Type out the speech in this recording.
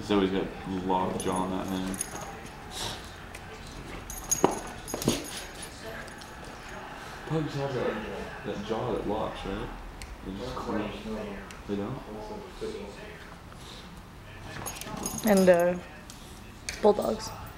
He's always got locked jaw on that hand. Pugs have that jaw that locks, right? They just close. They don't? And bulldogs.